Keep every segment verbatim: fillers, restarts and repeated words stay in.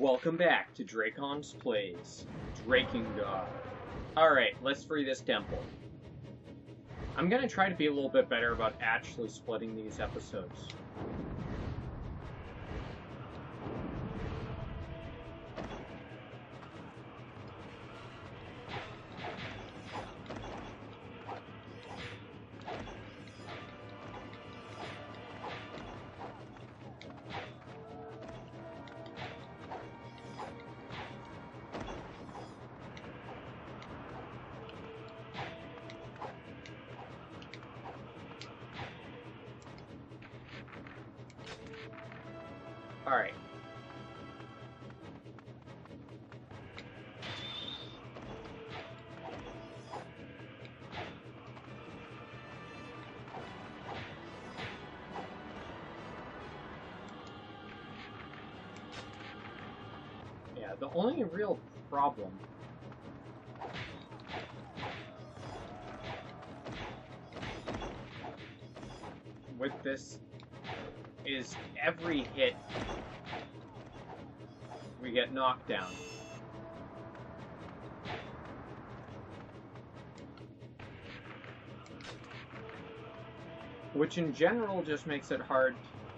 Welcome back to Dracon's Plays Drakengard. Alright, let's free this temple. I'm gonna try to be a little bit better about actually splitting these episodes. Alright. Yeah, the only real problem with this is every hit we get knocked down. Which in general just makes it hard.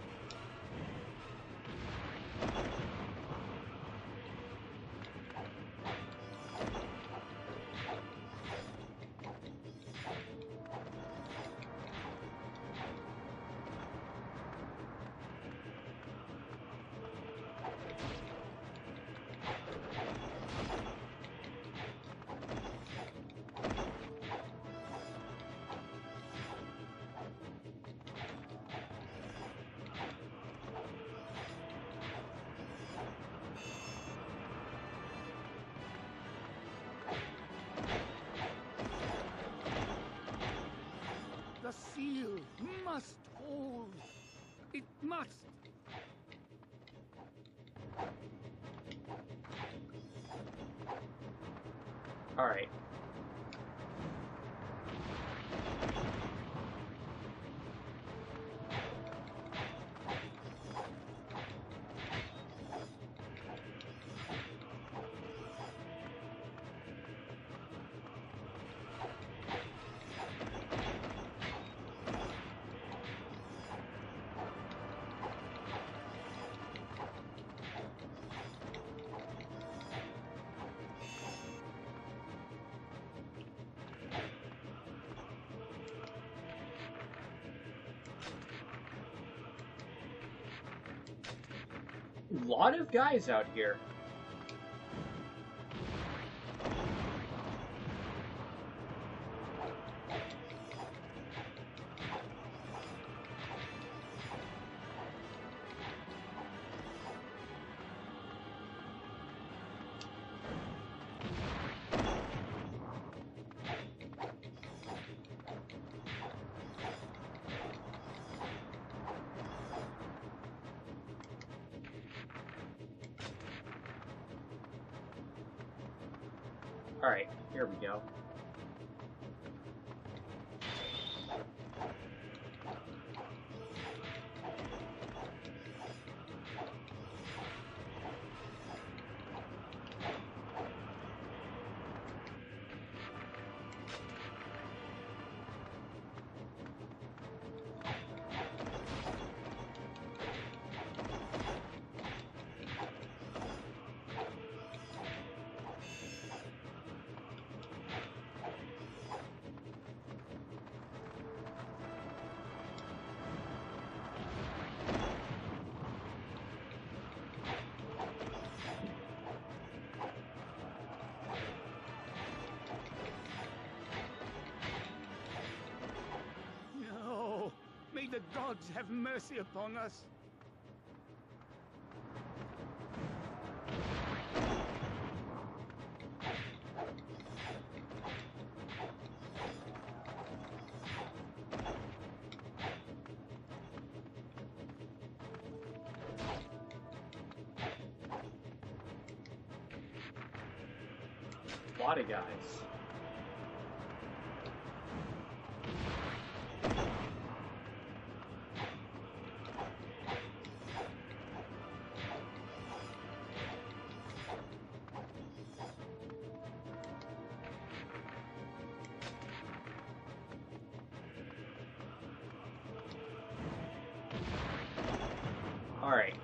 The seal must hold. It must. All right. A lot of guys out here. Alright, here we go. No. May the gods have mercy upon us. A lot of guys. Alright.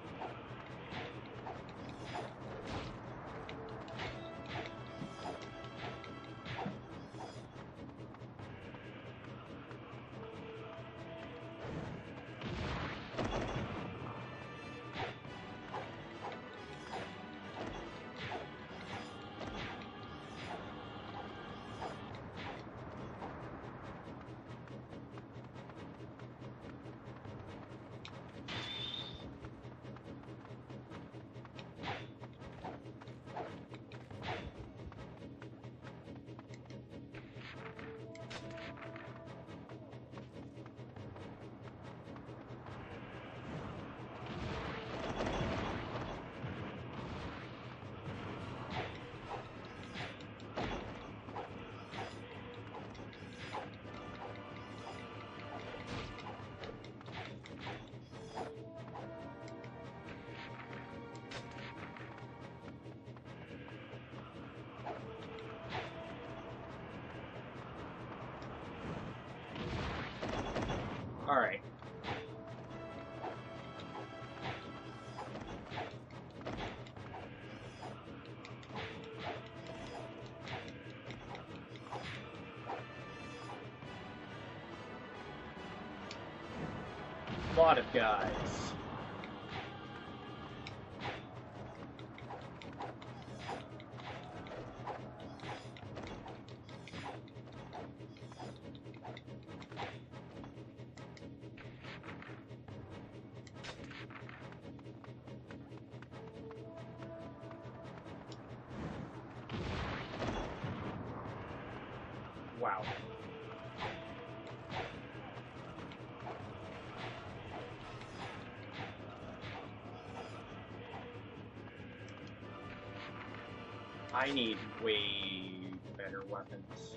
Alright. Lot of guys. Wow. I need way better weapons.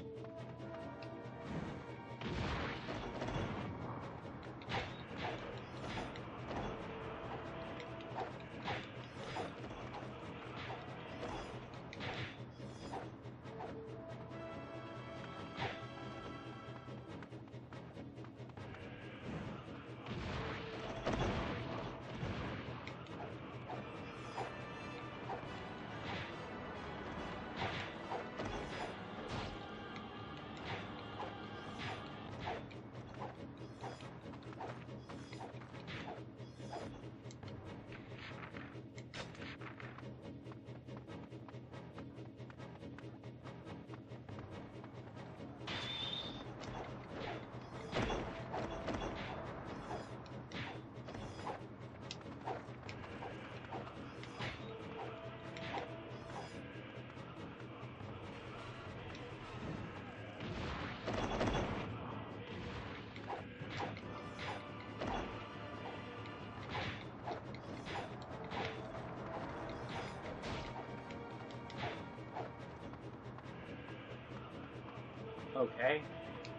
Okay.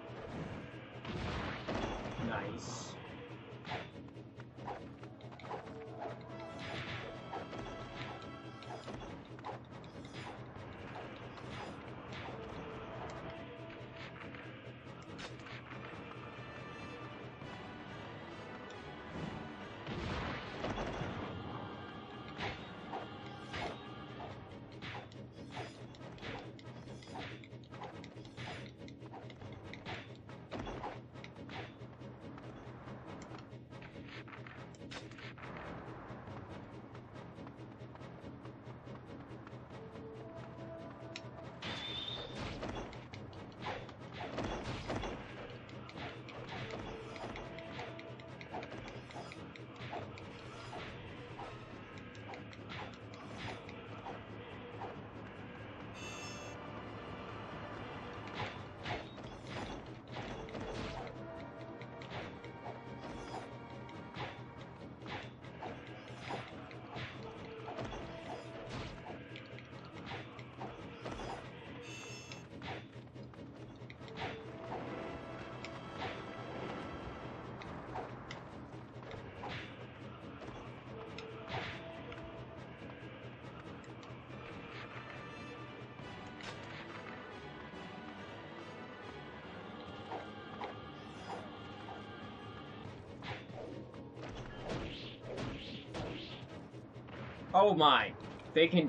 Nice. Oh my. They can...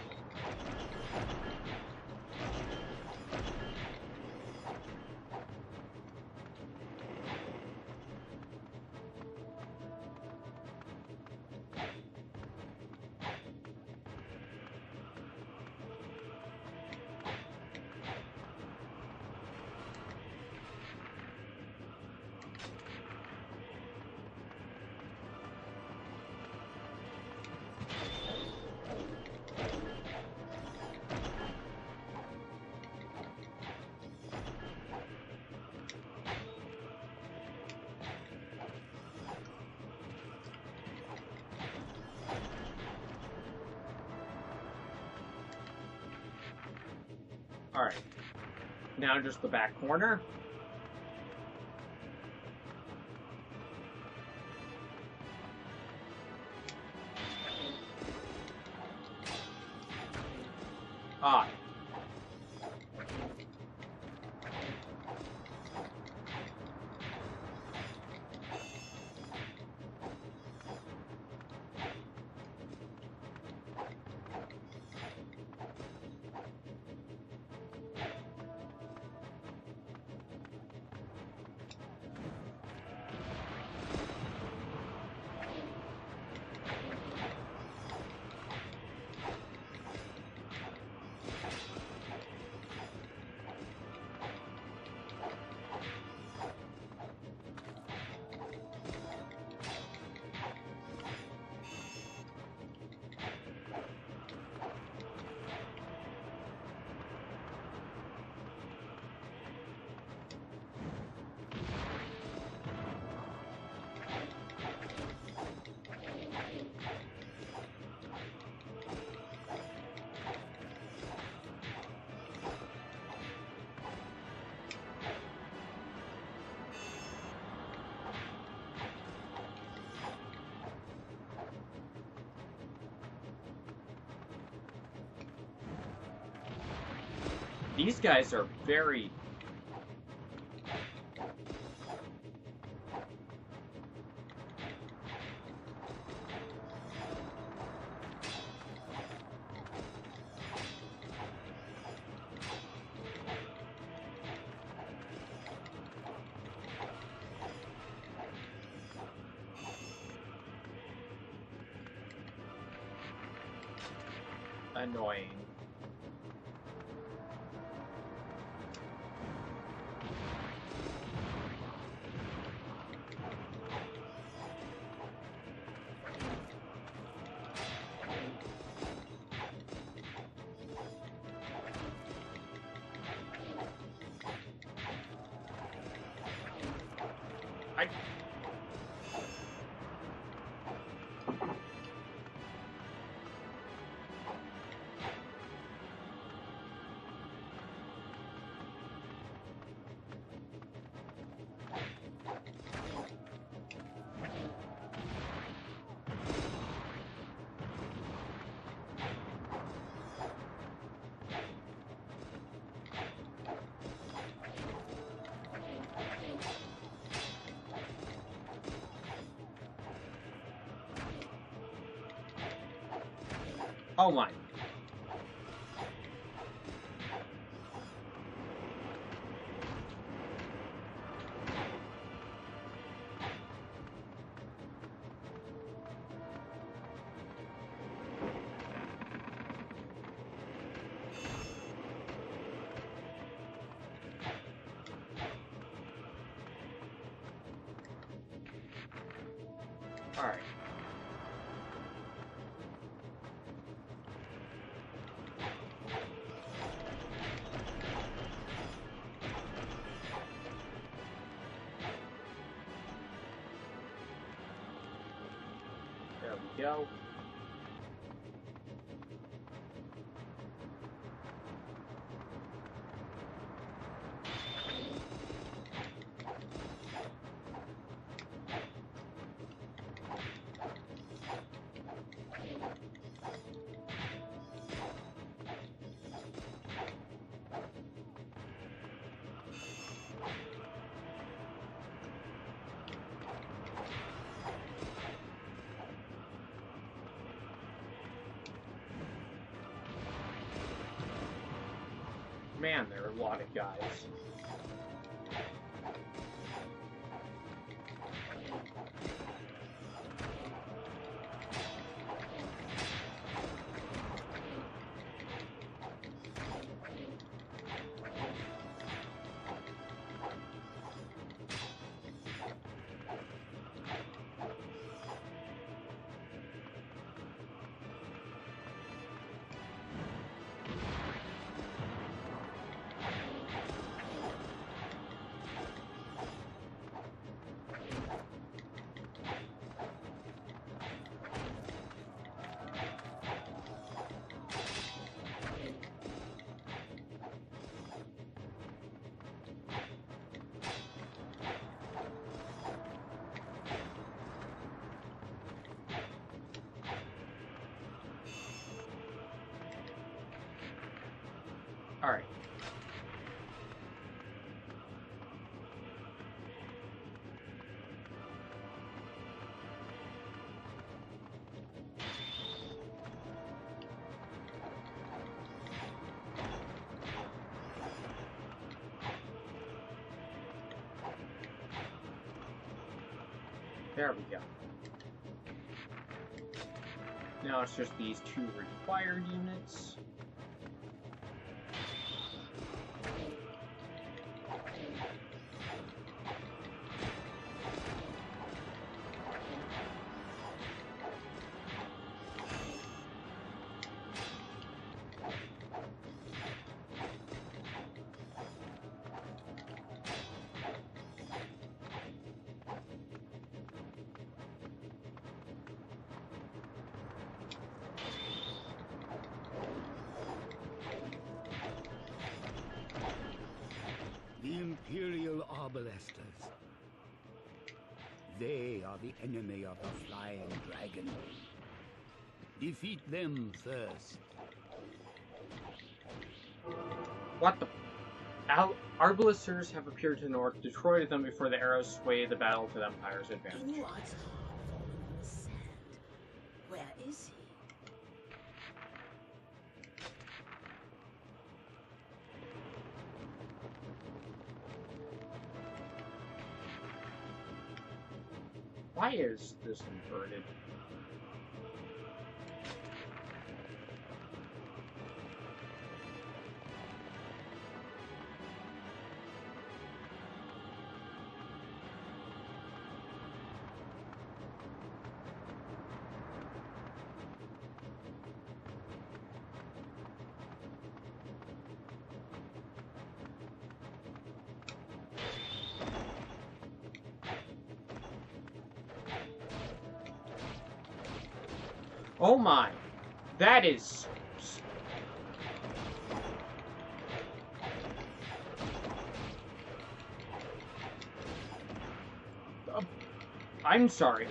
Alright. Now just the back corner. Ah. These guys are very... annoying. I... Oh my. All right. There we go. man, there are a lot of guys. Alright. There we go. Now it's just these two required units. The Imperial Arbalesters. They are the enemy of the Flying Dragon. Defeat them first. What the? Al Arbalesters have appeared to the north, destroyed them before the arrows sway the battle to the Empire's advantage. King Wad's heart fallen in the sand. Where is he? Why is this inverted? Oh my, that is... Uh, I'm sorry.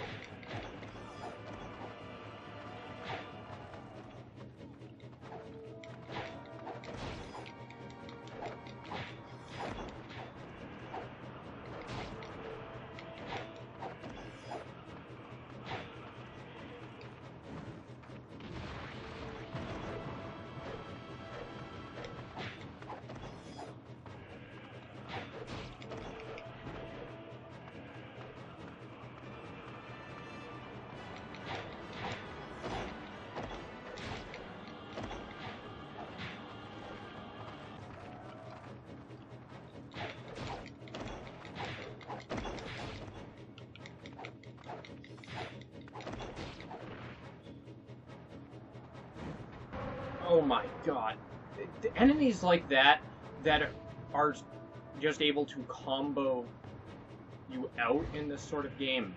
Oh my god. The enemies like that, that are just able to combo you out in this sort of game.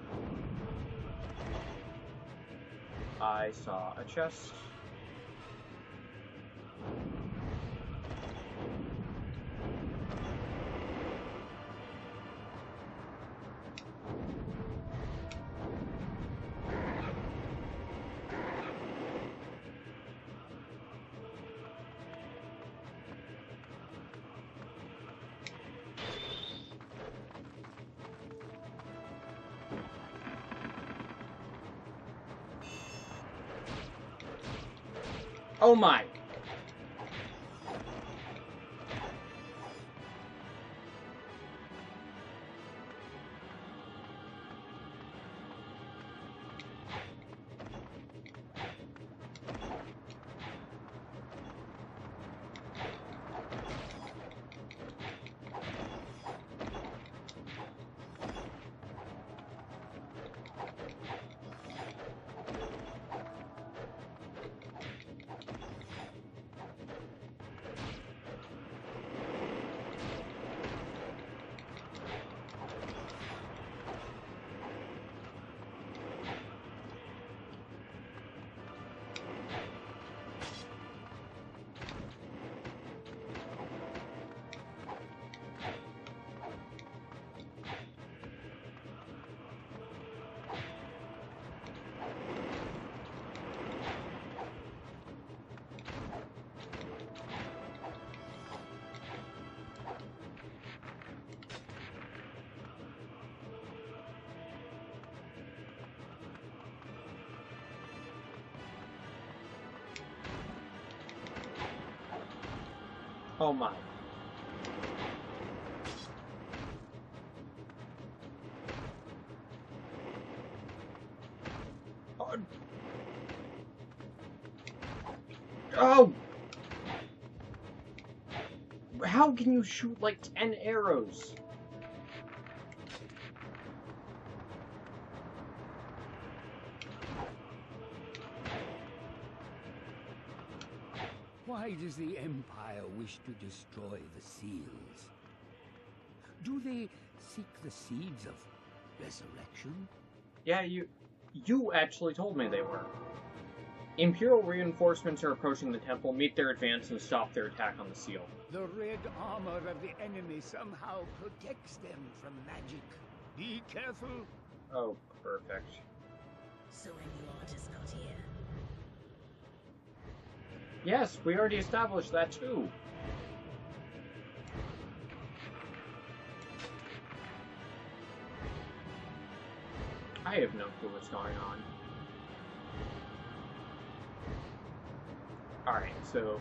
I saw a chest. Oh my! Oh my. Oh. Oh! How can you shoot like ten arrows? Why does the Empire wish to destroy the seals? Do they seek the seeds of resurrection? Yeah, you you actually told me they were. Imperial reinforcements are approaching the temple. Meet their advance and stop their attack on the seal. The red armor of the enemy somehow protects them from magic. Be careful. Oh, perfect. So Emuard is not here. Yes, we already established that too. I have no clue what's going on. Alright, so...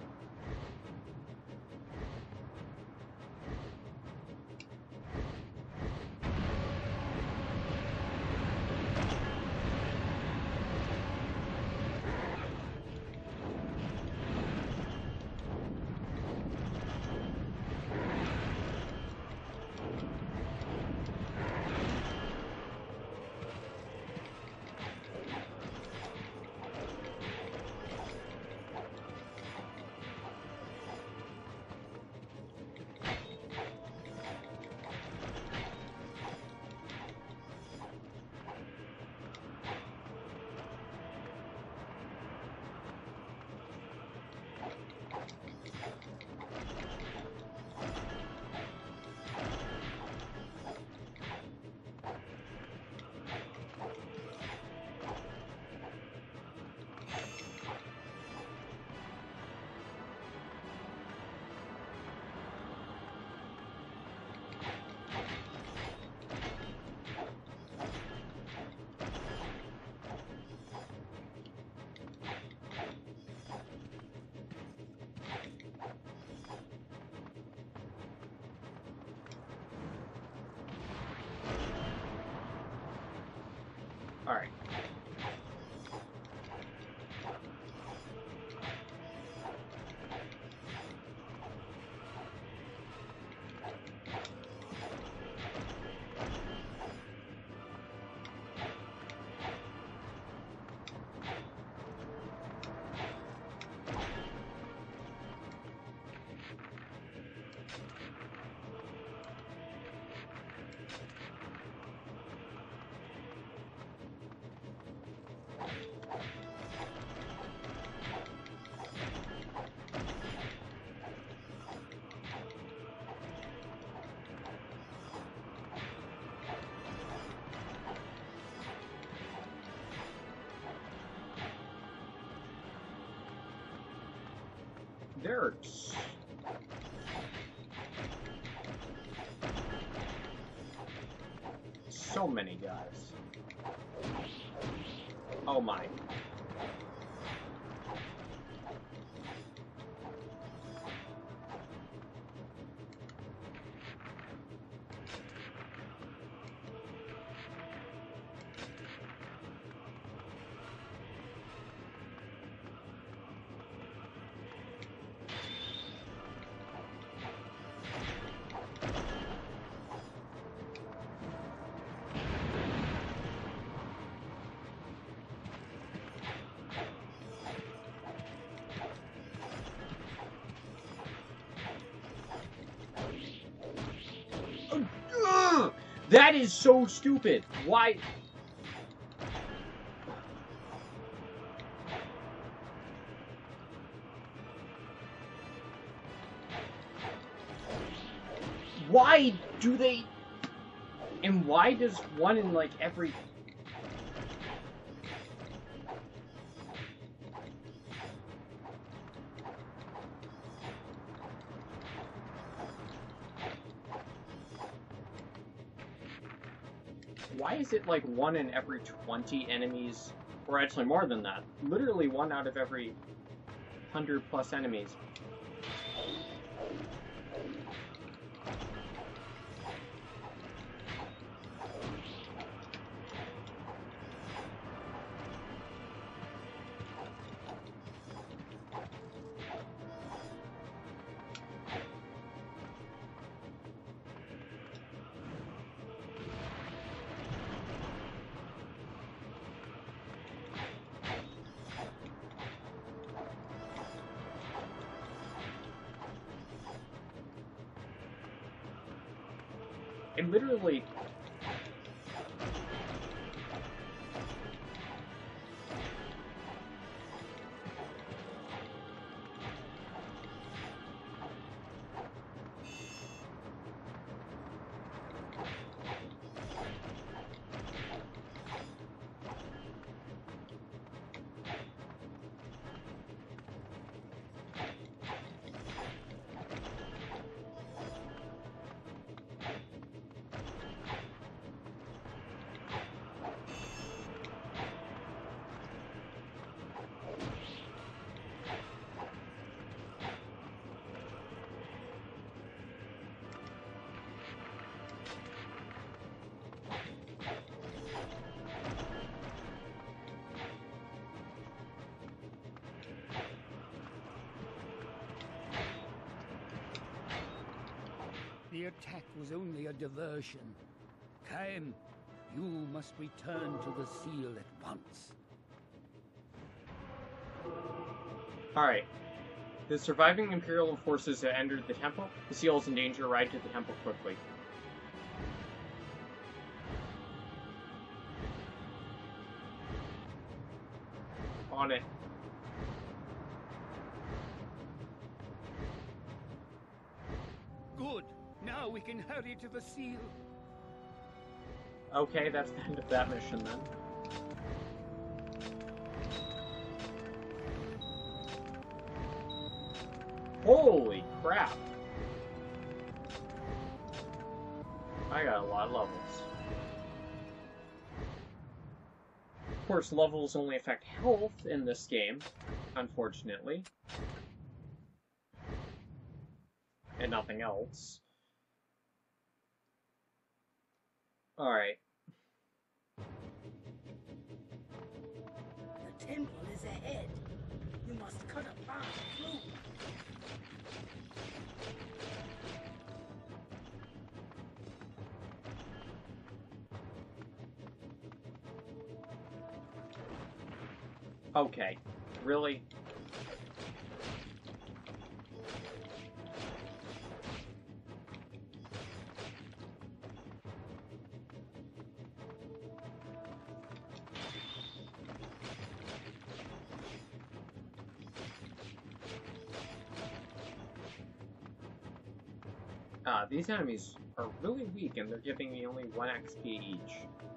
Alright. There are so many guys. Oh my. Ugh! That is so stupid. Why? Why do they? And why does one in like every? Why is it like one in every twenty enemies, or actually more than that? Literally one out of every hundred plus enemies It literally... The attack was only a diversion. Caim, you must return to the seal at once. Alright. The surviving Imperial forces have entered the temple. The seal is in danger. Ride to the temple quickly. On it. Good. Now we can hurry to the seal. Okay, that's the end of that mission then. Holy crap! I got a lot of levels. Of course, levels only affect health in this game, unfortunately. And nothing else. Alright. The temple is ahead. You must cut a path through. Okay. Really? Uh, these enemies are really weak, and they're giving me only one X P each.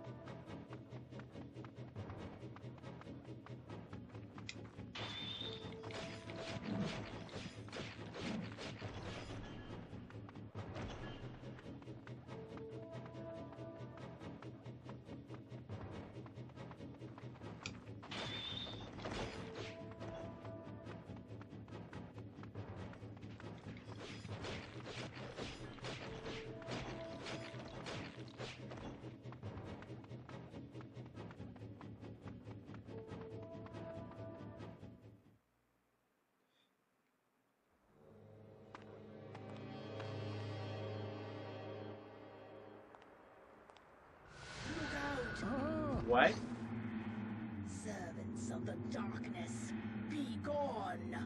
What? Servants of the darkness, be gone!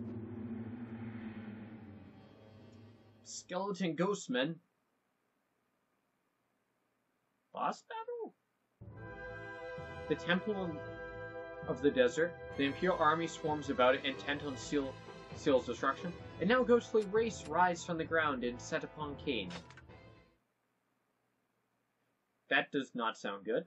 Skeleton Ghostman. Boss battle? The Temple of the Desert. The Imperial army swarms about it, intent on Seal, Seal's destruction. And now ghostly wraiths rise from the ground and set upon Cain. That does not sound good.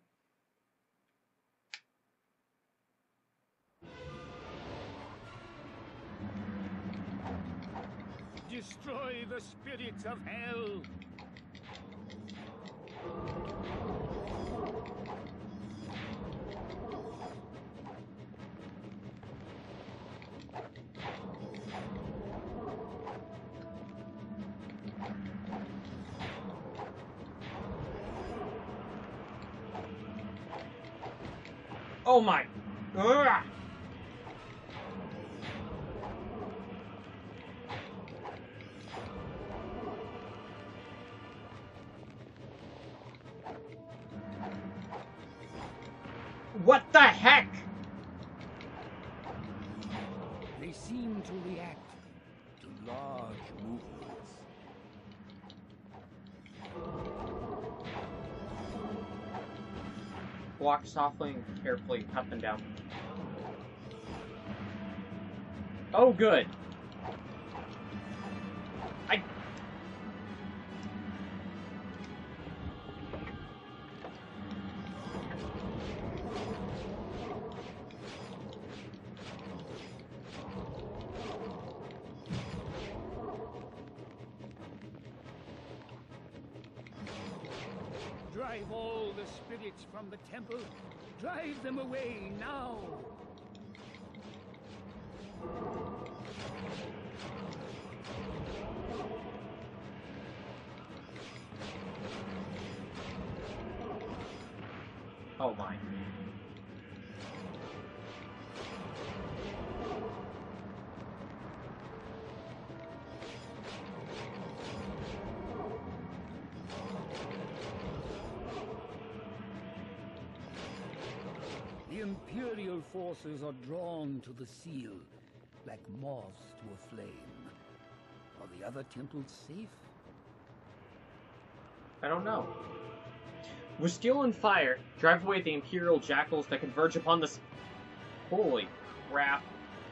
Destroy the spirits of hell! Oh my! Ugh. What the heck? They seem to react to large movements. walk softly and carefully cut them down. Oh, good. I... Drive all the spirits from the temple. Drive them away now. Oh my. The Imperial forces are drawn to the seal, like moths to a flame. Are the other temples safe? I don't know. With steel and fire, drive away the Imperial jackals that converge upon this. Holy crap.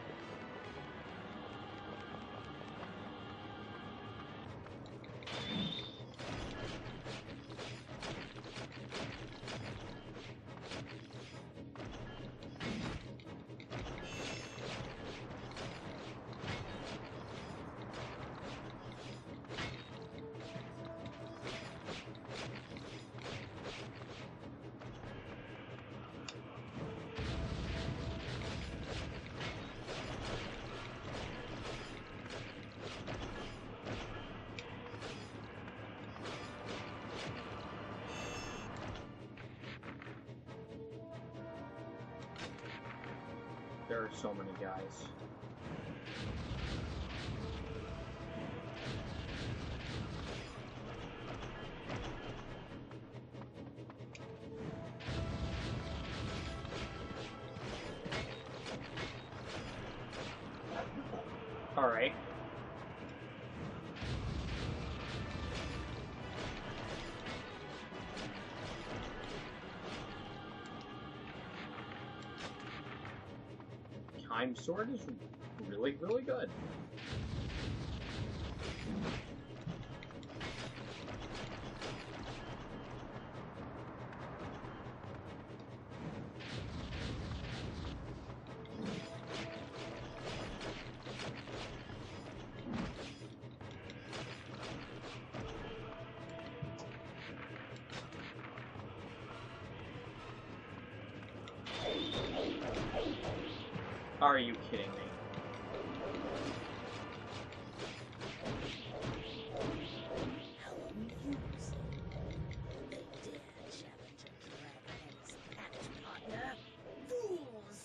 There are so many guys. All right. Time sword is really, really good. Are you kidding me? How amusing. They dare challenge a Dragon's pact partner. Fools!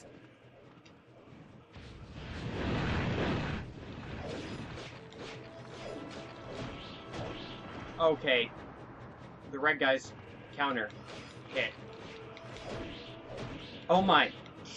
Okay. The red guy's counter hit. Oh my.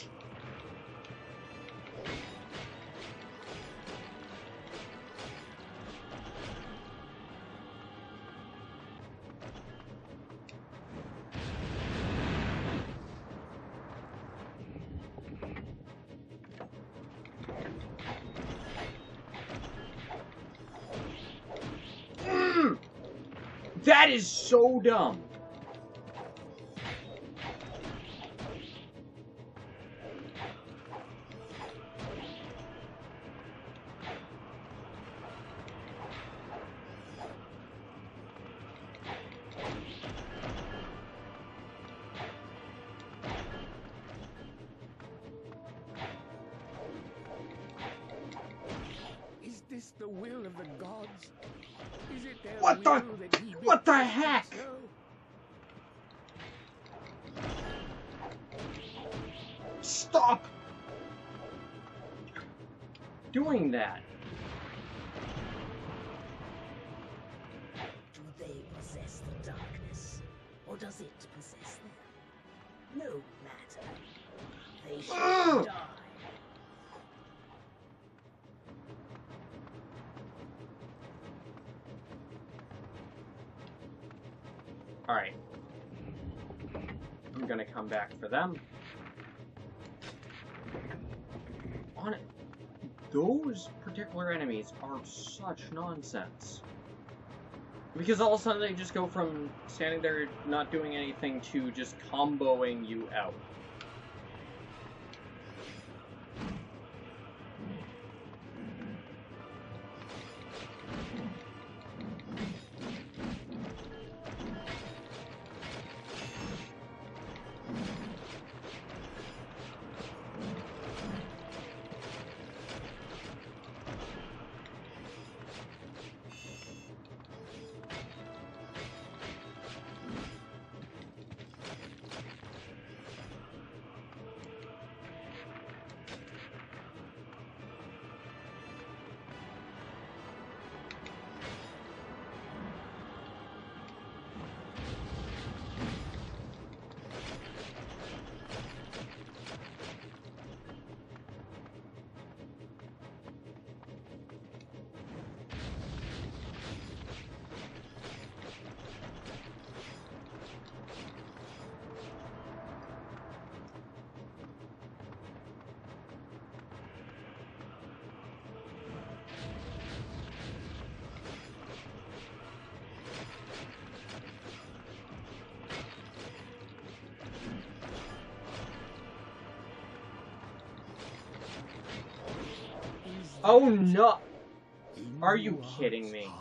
That is so dumb. Is this the will of the gods? Is it their What the- will that he be what the perfect heck? so? Stop doing that. Do they possess the darkness? Or does it possess them? No matter. They shall Ugh. die. Alright. I'm gonna come back for them. On it. Those particular enemies are such nonsense. Because all of a sudden they just go from standing there not doing anything to just comboing you out. Oh no! Are you kidding me?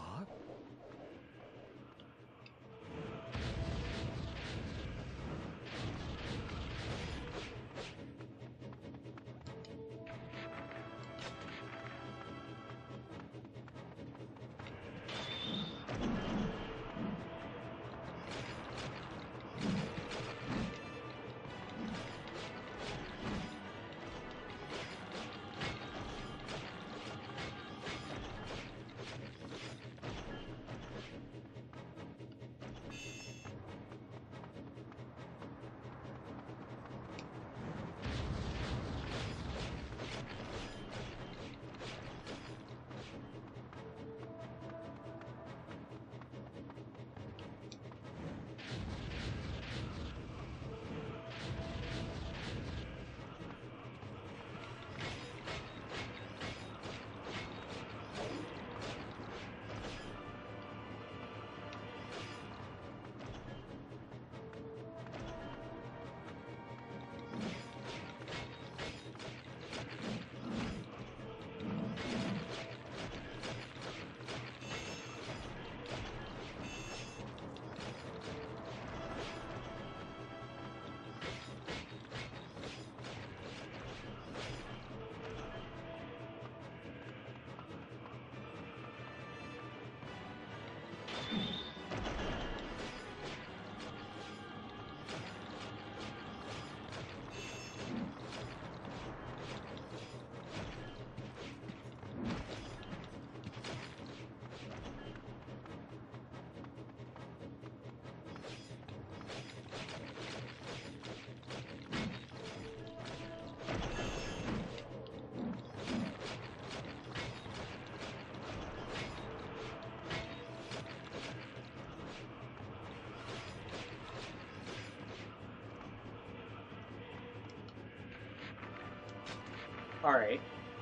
Alright.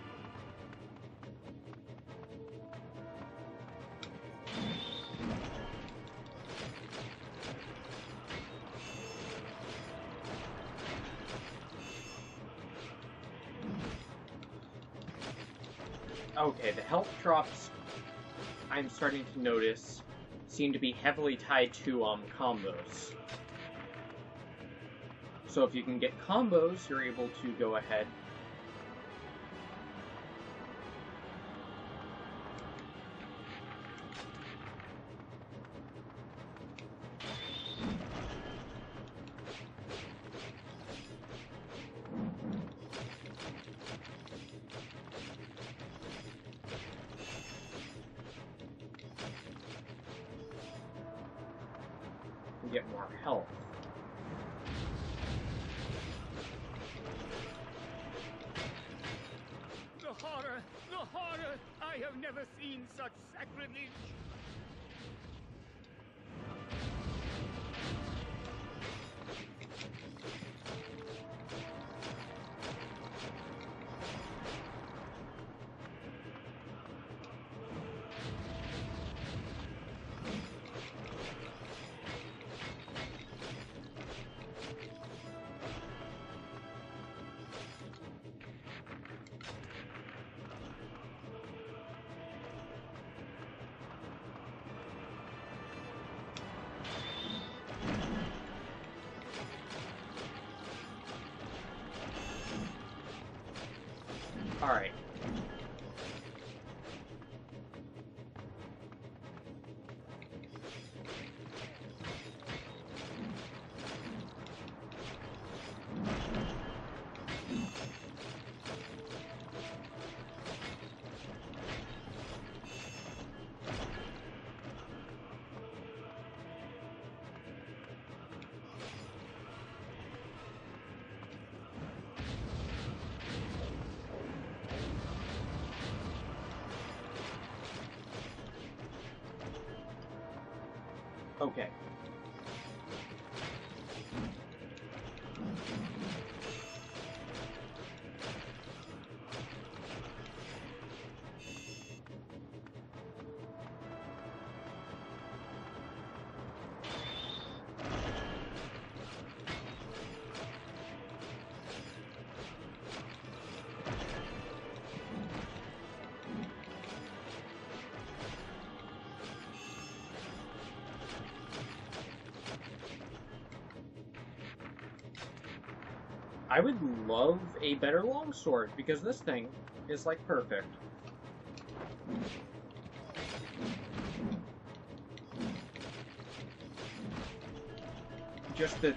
Okay, the health drops I'm starting to notice seem to be heavily tied to um combos. So if you can get combos, you're able to go ahead and get more health. The horror! The horror! I have never seen such sacrilege! Alright. Okay. I would love a better longsword, because this thing is, like, perfect. Just the...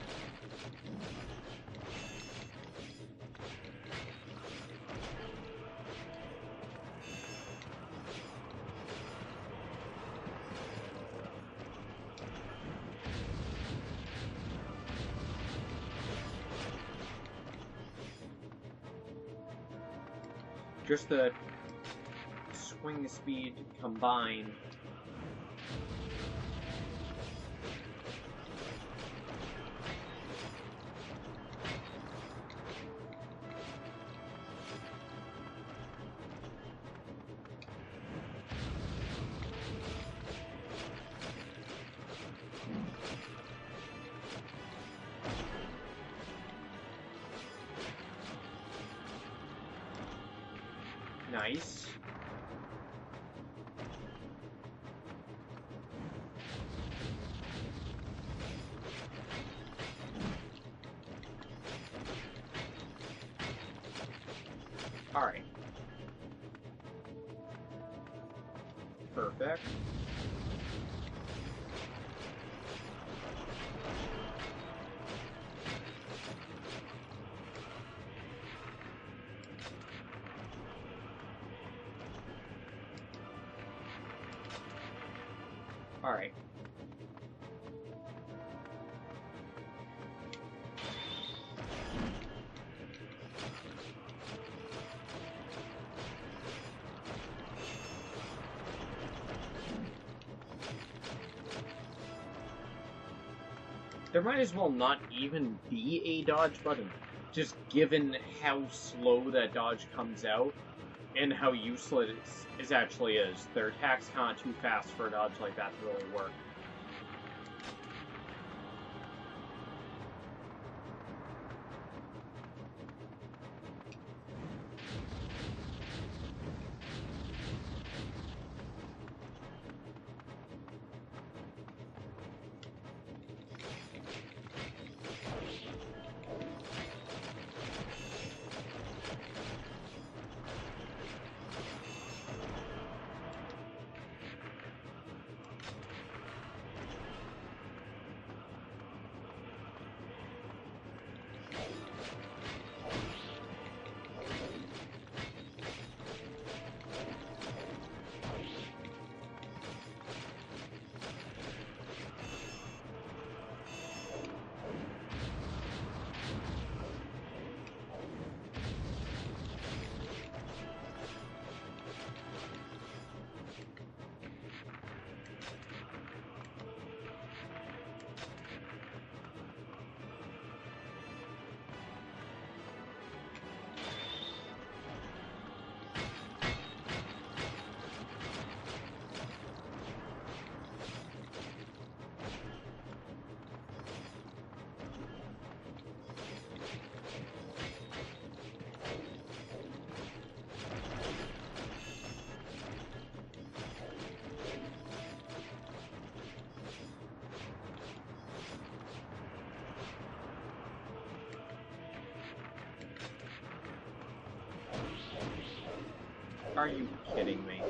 Just the swing speed combined. Nice. All right. Perfect. All right. There might as well not even be a dodge button, just given how slow that dodge comes out and how useless it actually is. Their attack's kind of too fast for a dodge like that to really work. Are you kidding me?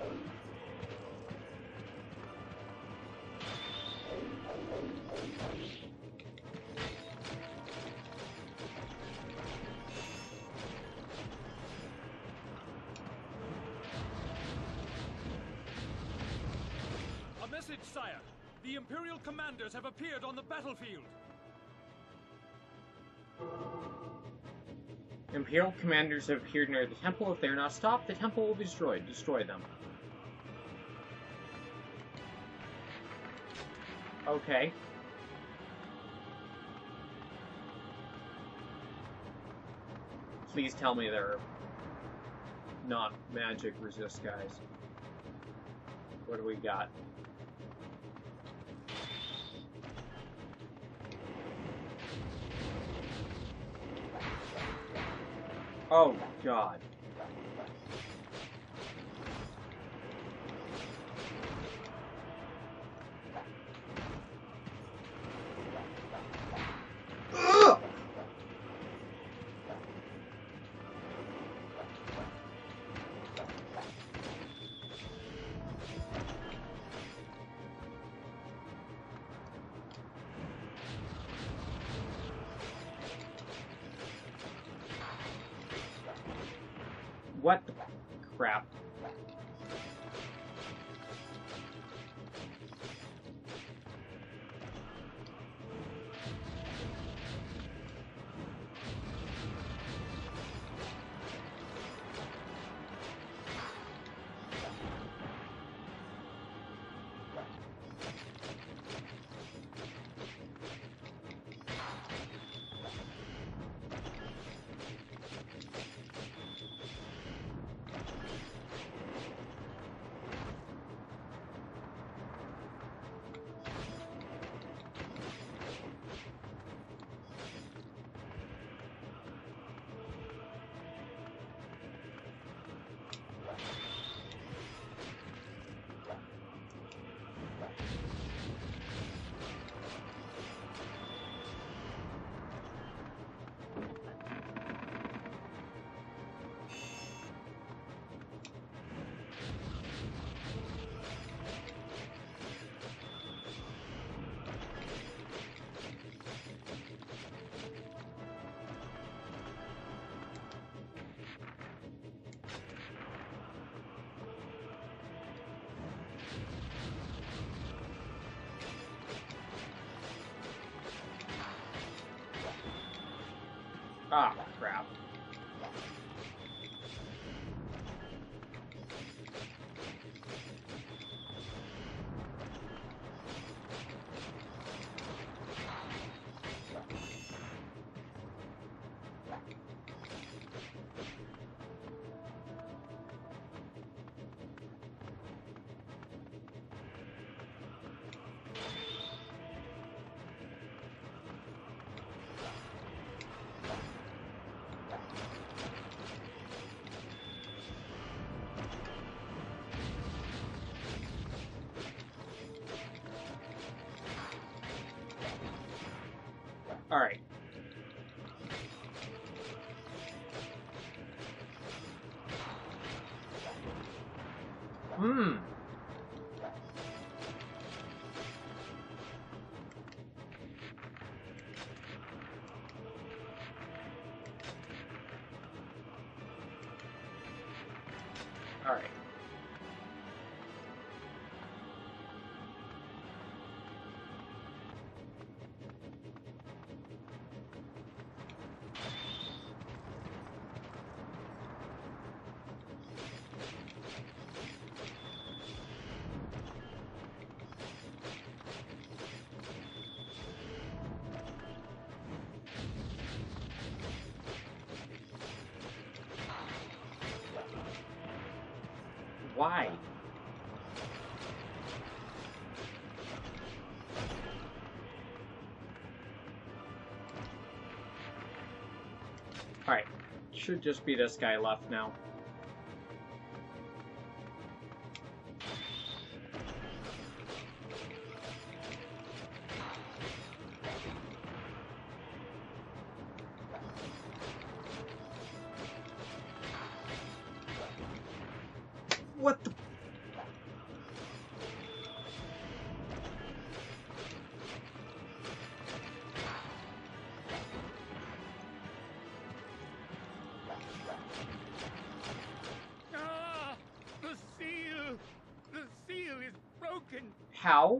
A message, sire. The Imperial commanders have appeared on the battlefield. Imperial commanders have appeared near the temple. If they are not stopped, the temple will be destroyed. Destroy them. Okay. Please tell me they're not magic resist guys. What do we got? Oh, God. Ugh! What the crap? Ah, crap. All right. Hmm. All right. Why? Alright. Should just be this guy left now. What the? Ah! The seal! The seal is broken! How?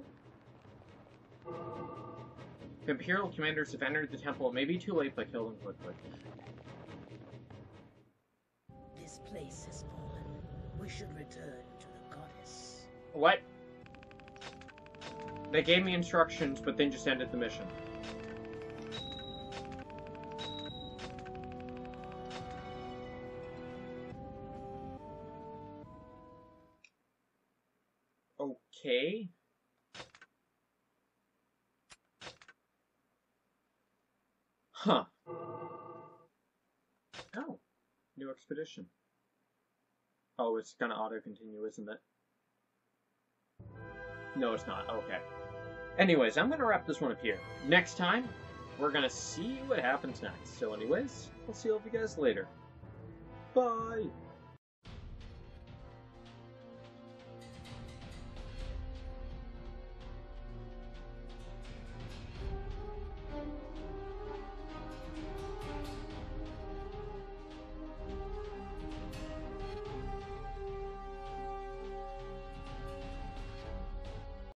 The Imperial commanders have entered the temple. It may be too late, but kill them quickly. This place has fallen. We should return to the goddess. What? They gave me instructions, but then just ended the mission. Okay. Huh. Oh. New expedition. Oh, it's gonna auto-continue, isn't it? No, it's not. Okay. Anyways, I'm gonna wrap this one up here. Next time, we're gonna see what happens next. So anyways, I'll see all of you guys later. Bye!